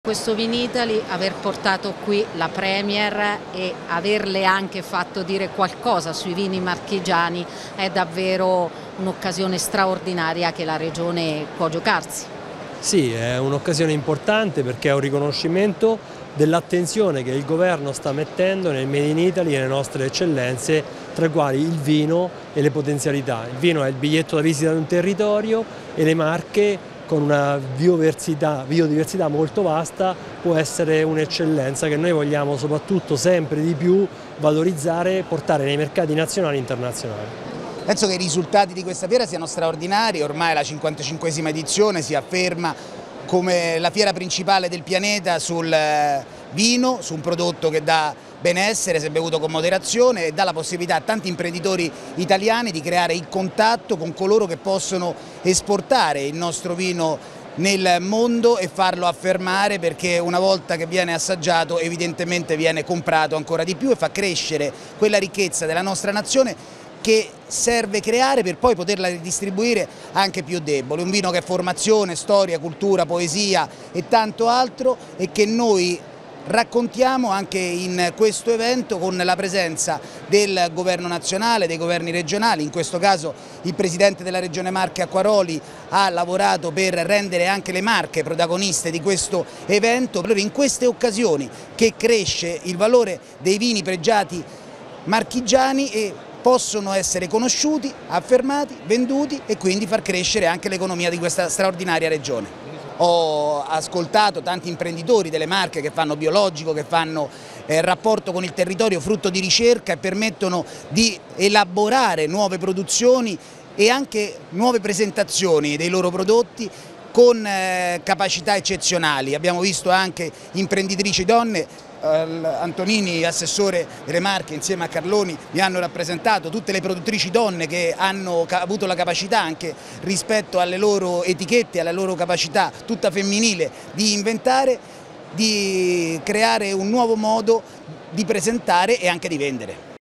questo Vinitaly, aver portato qui la Premier e averle anche fatto dire qualcosa sui vini marchigiani è davvero un'occasione straordinaria che la Regione può giocarsi. Sì, è un'occasione importante perché è un riconoscimento dell'attenzione che il governo sta mettendo nel Made in Italy e nelle nostre eccellenze, tra le quali il vino e le potenzialità. Il vino è il biglietto da visita di un territorio e le Marche, con una biodiversità molto vasta, può essere un'eccellenza che noi vogliamo soprattutto sempre di più valorizzare e portare nei mercati nazionali e internazionali. Penso che i risultati di questa fiera siano straordinari, ormai la 55esima edizione si afferma come la fiera principale del pianeta sul vino, su un prodotto che dà benessere se bevuto con moderazione e dà la possibilità a tanti imprenditori italiani di creare il contatto con coloro che possono esportare il nostro vino nel mondo e farlo affermare, perché una volta che viene assaggiato evidentemente viene comprato ancora di più e fa crescere quella ricchezza della nostra nazione che serve creare per poi poterla ridistribuire anche più deboli. Un vino che è formazione, storia, cultura, poesia e tanto altro, e che noi raccontiamo anche in questo evento con la presenza del governo nazionale, dei governi regionali. In questo caso il presidente della regione Marche Acquaroli ha lavorato per rendere anche le Marche protagoniste di questo evento. Allora, in queste occasioni che cresce il valore dei vini pregiati marchigiani e possono essere conosciuti, affermati, venduti e quindi far crescere anche l'economia di questa straordinaria regione. Ho ascoltato tanti imprenditori delle Marche che fanno biologico, che fanno rapporto con il territorio frutto di ricerca e permettono di elaborare nuove produzioni e anche nuove presentazioni dei loro prodotti con capacità eccezionali. Abbiamo visto anche imprenditrici donne. Antonini, assessore delle Marche, insieme a Carloni mi hanno rappresentato tutte le produttrici donne che hanno avuto la capacità, anche rispetto alle loro etichette, alla loro capacità tutta femminile, di inventare, di creare un nuovo modo di presentare e anche di vendere.